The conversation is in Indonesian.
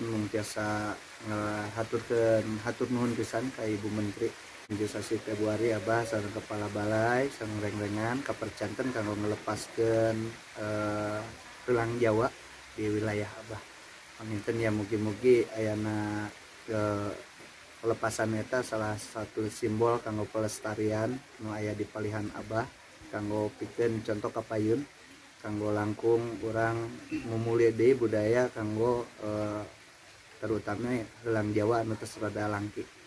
mung tiasa hatur nuhun pisan ka Ibu Menteri sasi Februari Abah sareng kepala balai sareng reng-rengan kapercanten kanggo ngelepaskeun Helang Jawa di wilayah Abah. Paminten ya mugi-mugi ayana pelepasan eta salah satu simbol kanggo pelestarian nu aya di palihan Abah kanggo pikeun contoh kapayun kanggo langkung urang mumuli deui budaya kanggo terutama Helang Jawa anu tos rada langki.